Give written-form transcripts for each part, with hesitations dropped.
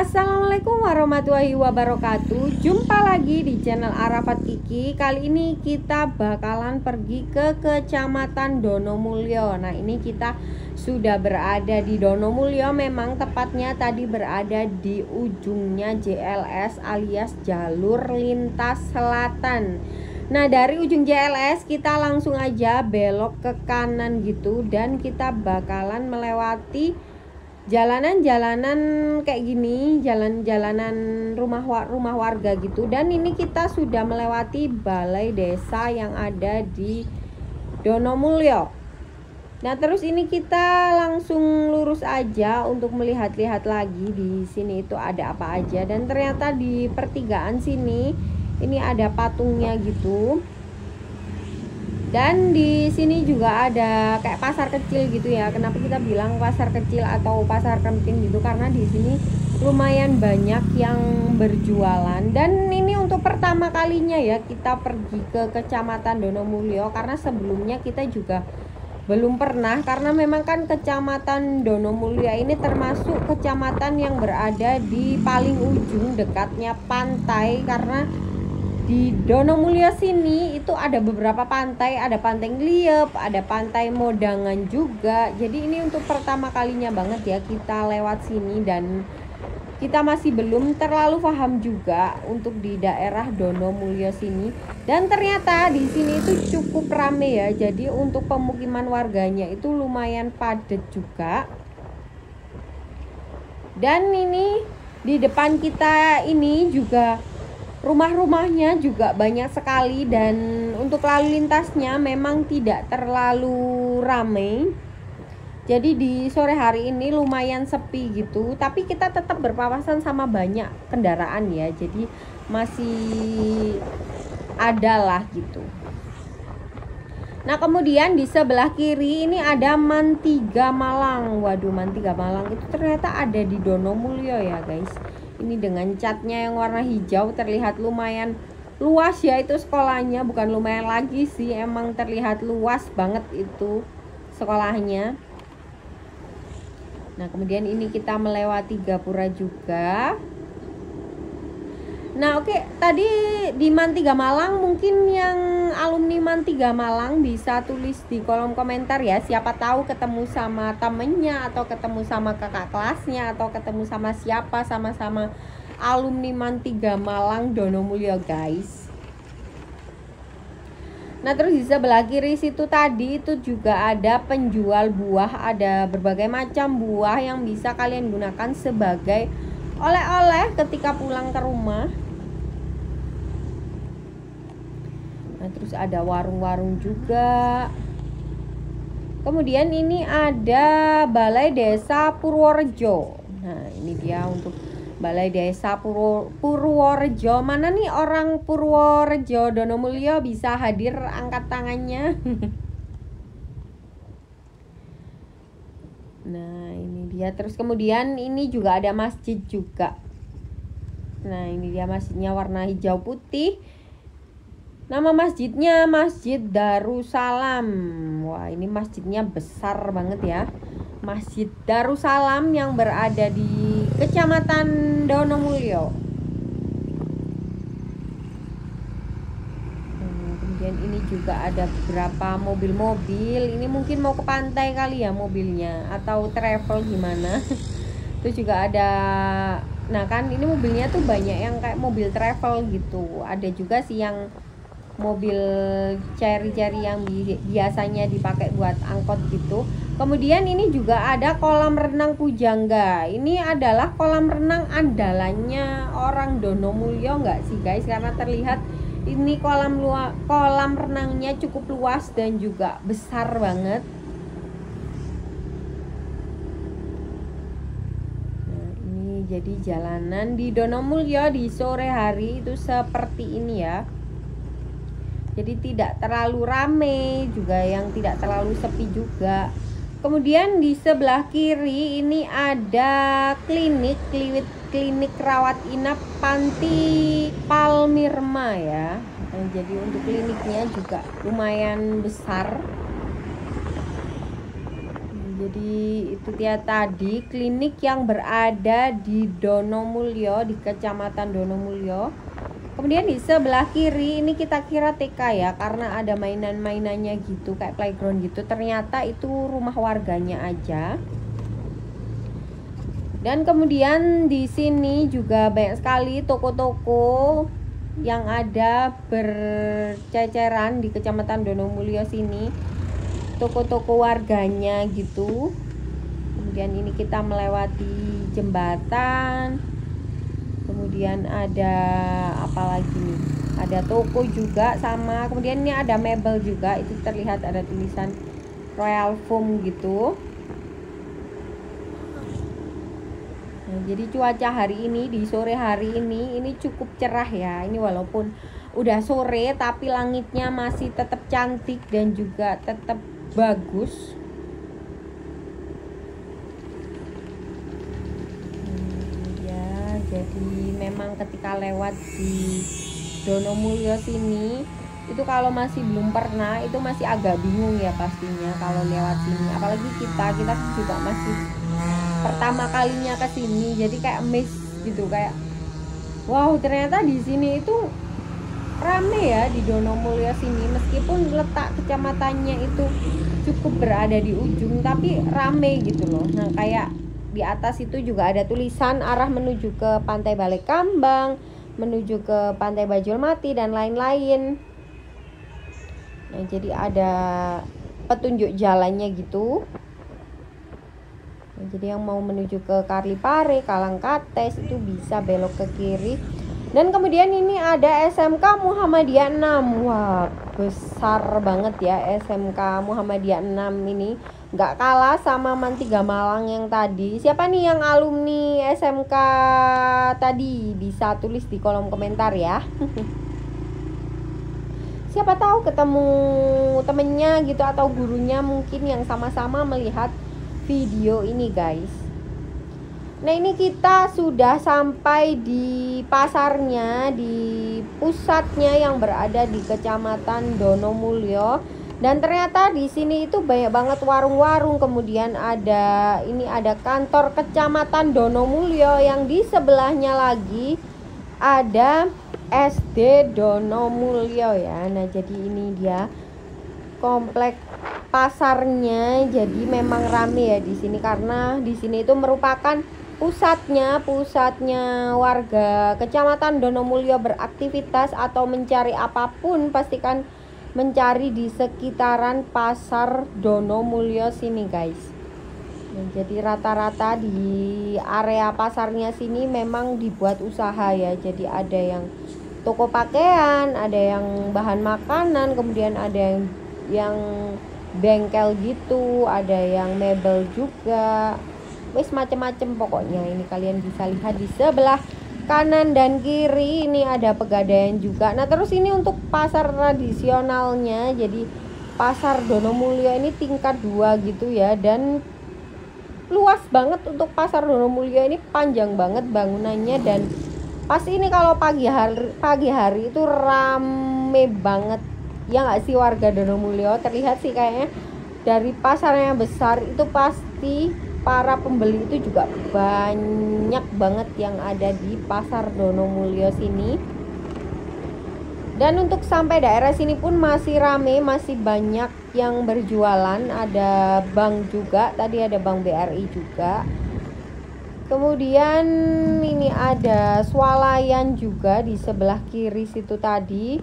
Assalamualaikum warahmatullahi wabarakatuh. Jumpa lagi di channel Arafat Kiki. Kali ini kita bakalan pergi ke Kecamatan Donomulyo. Nah, ini kita sudah berada di Donomulyo. Memang tepatnya tadi berada di ujungnya JLS alias jalur lintas selatan. Nah, dari ujung JLS kita langsung aja belok ke kanan gitu, dan kita bakalan melewati jalanan-jalanan kayak gini, jalan-jalanan rumah warga gitu. Dan ini kita sudah melewati balai desa yang ada di Donomulyo. Nah, terus ini kita langsung lurus aja untuk melihat-lihat lagi di sini itu ada apa aja. Dan ternyata di pertigaan sini ini ada patungnya gitu. Dan di sini juga ada kayak pasar kecil gitu ya. Kenapa kita bilang pasar kecil atau pasar kenting gitu? Karena di sini lumayan banyak yang berjualan. Dan ini untuk pertama kalinya ya kita pergi ke Kecamatan Donomulyo, karena sebelumnya kita juga belum pernah. Karena memang kan Kecamatan Donomulyo ini termasuk kecamatan yang berada di paling ujung dekatnya pantai. Karena di Donomulyo sini itu ada beberapa pantai, ada Pantai Ngliep, ada Pantai Modangan juga. Jadi ini untuk pertama kalinya banget ya kita lewat sini, dan kita masih belum terlalu paham juga untuk di daerah Donomulyo sini. Dan ternyata di sini itu cukup rame ya. Jadi untuk pemukiman warganya itu lumayan padat juga. Dan ini di depan kita ini juga rumah-rumahnya juga banyak sekali, dan untuk lalu lintasnya memang tidak terlalu ramai. Jadi di sore hari ini lumayan sepi gitu, tapi kita tetap berpapasan sama banyak kendaraan ya. Jadi masih ada lah gitu. Nah, kemudian di sebelah kiri ini ada Mantiga Malang. Waduh, Mantiga Malang itu ternyata ada di Donomulyo ya guys. Ini dengan catnya yang warna hijau, terlihat lumayan luas ya itu sekolahnya. Bukan lumayan lagi sih, emang terlihat luas banget itu sekolahnya. Nah, kemudian ini kita melewati Gapura juga. Nah, oke, tadi di Mantiga Malang, mungkin yang alumni Mantiga Malang bisa tulis di kolom komentar ya. Siapa tahu ketemu sama temennya, atau ketemu sama kakak kelasnya, atau ketemu sama siapa, sama-sama alumni Mantiga Malang Donomulyo guys. Nah, terus di sebelah kiri situ tadi itu juga ada penjual buah. Ada berbagai macam buah yang bisa kalian gunakan sebagai oleh-oleh ketika pulang ke rumah. Nah, terus ada warung-warung juga. Kemudian ini ada Balai Desa Purworejo. Nah, ini dia untuk Balai Desa Purworejo. Mana nih orang Purworejo Donomulyo, bisa hadir angkat tangannya. Nah, ini dia. Terus kemudian ini juga ada masjid juga. Nah, ini dia masjidnya warna hijau putih. Nama masjidnya Masjid Darussalam. Wah, ini masjidnya besar banget ya. Masjid Darussalam yang berada di Kecamatan Donomulyo. Kemudian ini juga ada beberapa mobil-mobil. Ini mungkin mau ke pantai kali ya mobilnya, atau travel gimana. Terus juga ada, nah kan ini mobilnya tuh banyak yang kayak mobil travel gitu. Ada juga sih yang mobil ceri-ceri yang biasanya dipakai buat angkot gitu. Kemudian ini juga ada kolam renang Pujangga. Ini adalah kolam renang andalannya orang Donomulyo nggak sih guys? Karena terlihat ini kolam renangnya cukup luas dan juga besar banget. Nah, ini jadi jalanan di Donomulyo di sore hari itu seperti ini ya. Jadi tidak terlalu rame, juga yang tidak terlalu sepi juga. Kemudian di sebelah kiri ini ada klinik rawat inap Panti Palmirma ya. Nah, jadi untuk kliniknya juga lumayan besar. Jadi Jadi itu dia tadi klinik yang berada di Donomulyo, di Kecamatan Donomulyo. Kemudian di sebelah kiri ini kita kira TK ya, karena ada mainan-mainannya gitu kayak playground gitu. Ternyata itu rumah warganya aja. Dan kemudian di sini juga banyak sekali toko-toko yang ada berceceran di Kecamatan Donomulyo sini. Toko-toko warganya gitu. Kemudian ini kita melewati jembatan. Kemudian ada apa lagi nih? Ada toko juga sama. Kemudian ini ada mebel juga. Itu terlihat ada tulisan Royal Foam gitu. Nah, jadi cuaca hari ini di sore hari ini cukup cerah ya. Ini walaupun udah sore tapi langitnya masih tetap cantik dan juga tetap bagus. Ya, jadi memang ketika lewat di Donomulyo sini itu kalau masih belum pernah itu masih agak bingung ya pastinya kalau lewat sini. Apalagi kita juga masih pertama kalinya ke sini, jadi kayak miss gitu, kayak wow, ternyata di sini itu rame ya di Donomulyo sini, meskipun letak kecamatannya itu cukup berada di ujung tapi rame gitu loh. Nah, kayak di atas itu juga ada tulisan arah menuju ke Pantai Balekambang, menuju ke Pantai Bajulmati dan lain-lain. Nah, jadi ada petunjuk jalannya gitu. Nah, jadi yang mau menuju ke Karlipare, Kalangkates itu bisa belok ke kiri. Dan kemudian ini ada SMK Muhammadiyah 6. Wah, besar banget ya SMK Muhammadiyah 6 ini. Nggak kalah sama Man3 Malang yang tadi. Siapa nih yang alumni SMK tadi? Bisa tulis di kolom komentar ya. Siapa tahu ketemu temennya gitu atau gurunya mungkin yang sama-sama melihat video ini guys. Nah, ini kita sudah sampai di pasarnya, di pusatnya yang berada di Kecamatan Donomulyo. Dan ternyata di sini itu banyak banget warung-warung. Kemudian ada kantor Kecamatan Donomulyo, yang di sebelahnya lagi ada SD Donomulyo ya. Nah, jadi ini dia komplek pasarnya. Jadi memang rame ya di sini, karena di sini itu merupakan pusatnya warga Kecamatan Donomulyo beraktivitas atau mencari apapun, pastikan mencari di sekitaran pasar Donomulyo sini guys. Nah, jadi rata-rata di area pasarnya sini memang dibuat usaha ya. Jadi ada yang toko pakaian, ada yang bahan makanan, kemudian ada yang bengkel gitu, ada yang mebel juga. Wes macem-macem pokoknya. Ini kalian bisa lihat di sebelah kanan dan kiri ini ada pegadaian juga. Nah, terus ini untuk pasar tradisionalnya. Jadi pasar Donomulyo ini tingkat 2 gitu ya, dan luas banget. Untuk pasar Donomulyo ini panjang banget bangunannya, dan pasti ini kalau pagi hari itu rame banget ya nggak sih warga Donomulyo. Terlihat sih kayaknya dari pasarnya besar itu pasti para pembeli itu juga banyak banget yang ada di pasar Donomulyo sini. Dan untuk sampai daerah sini pun masih rame, masih banyak yang berjualan. Ada bank juga, tadi ada bank BRI juga. Kemudian ini ada swalayan juga di sebelah kiri situ tadi.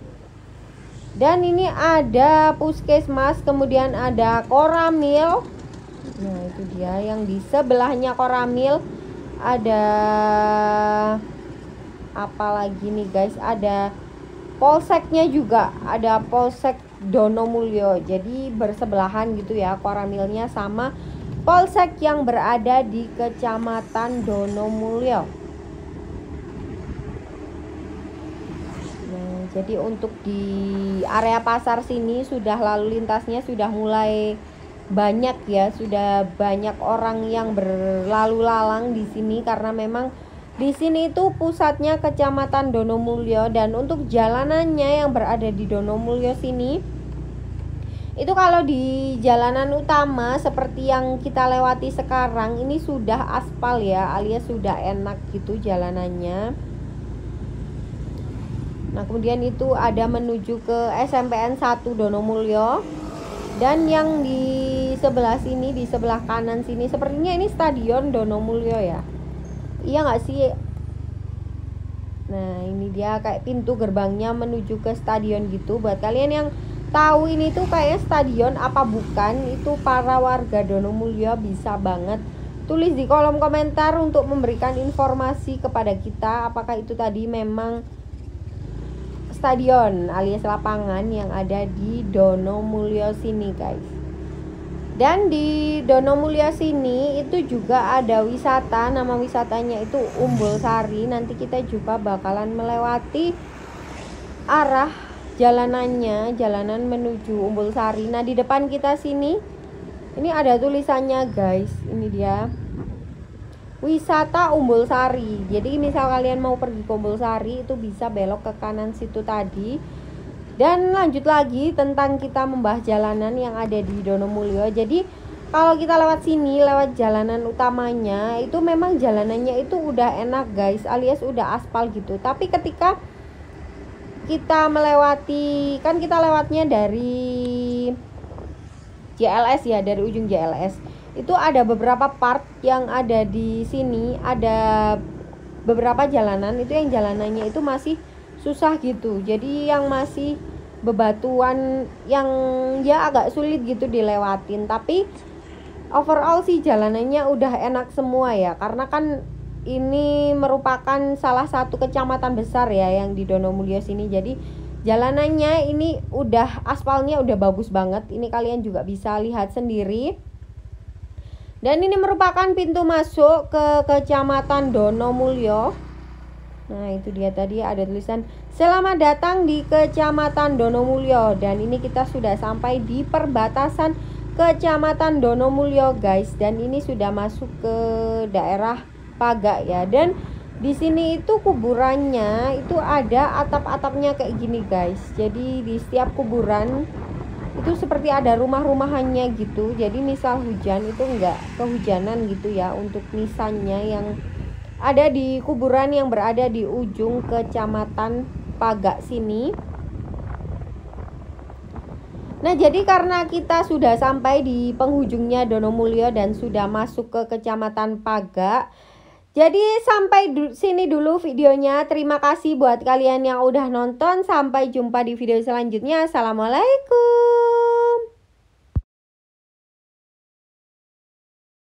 Dan ini ada puskesmas, kemudian ada Koramil. Nah, itu dia yang di sebelahnya Koramil. Ada apa lagi nih guys? Ada polseknya juga, ada Polsek Donomulyo. Jadi bersebelahan gitu ya Koramilnya sama polsek yang berada di Kecamatan Donomulyo. Nah, jadi untuk di area pasar sini sudah lalu lintasnya sudah mulai banyak ya, sudah banyak orang yang berlalu lalang di sini, karena memang di sini itu pusatnya Kecamatan Donomulyo. Dan untuk jalanannya yang berada di Donomulyo sini Itu kalau di jalanan utama seperti yang kita lewati sekarang ini sudah aspal ya, alias sudah enak gitu jalanannya. Nah kemudian itu ada menuju ke SMPN 1 Donomulyo. Dan yang di sebelah sini, di sebelah kanan sini, sepertinya ini Stadion Donomulyo ya. Iya nggak sih? Nah ini dia kayak pintu gerbangnya menuju ke stadion gitu. Buat kalian yang tahu ini tuh kayak stadion apa bukan, itu para warga Donomulyo bisa banget tulis di kolom komentar untuk memberikan informasi kepada kita apakah itu tadi memang stadion alias lapangan yang ada di Donomulyo sini guys. Dan di Donomulyo sini itu juga ada wisata, nama wisatanya itu Umbul Sari. Nanti kita juga bakalan melewati arah jalanannya, jalanan menuju Umbul Sari. Nah di depan kita sini ini ada tulisannya guys, ini dia wisata Umbul Sari. Jadi misal kalian mau pergi ke Umbul Sari itu bisa belok ke kanan situ tadi. Dan lanjut lagi tentang kita membahas jalanan yang ada di Donomulyo. Jadi kalau kita lewat sini, lewat jalanan utamanya, itu memang jalanannya itu udah enak guys, alias udah aspal gitu. Tapi ketika kita melewati, kan kita lewatnya dari JLS ya, dari ujung JLS. Itu ada beberapa part yang ada di sini, ada beberapa jalanan itu yang jalanannya itu masih susah gitu. Jadi yang masih bebatuan yang ya agak sulit gitu dilewatin. Tapi overall sih jalanannya udah enak semua ya, karena kan ini merupakan salah satu kecamatan besar ya yang di Donomulyo sini. Jadi jalanannya ini udah aspalnya udah bagus banget. Ini kalian juga bisa lihat sendiri. Dan ini merupakan pintu masuk ke Kecamatan Donomulyo. Nah itu dia tadi ada tulisan selamat datang di Kecamatan Donomulyo. Dan ini kita sudah sampai di perbatasan Kecamatan Donomulyo guys. Dan ini sudah masuk ke daerah Pagak ya. Dan di sini itu kuburannya itu ada atap-atapnya kayak gini guys. Jadi di setiap kuburan itu seperti ada rumah-rumahannya gitu. Jadi misal hujan itu enggak kehujanan gitu ya untuk nisannya yang ada di kuburan yang berada di ujung Kecamatan Pagak sini. Nah jadi karena kita sudah sampai di penghujungnya Donomulyo dan sudah masuk ke Kecamatan Pagak, jadi sampai sini dulu videonya. Terima kasih buat kalian yang udah nonton. Sampai jumpa di video selanjutnya. Assalamualaikum.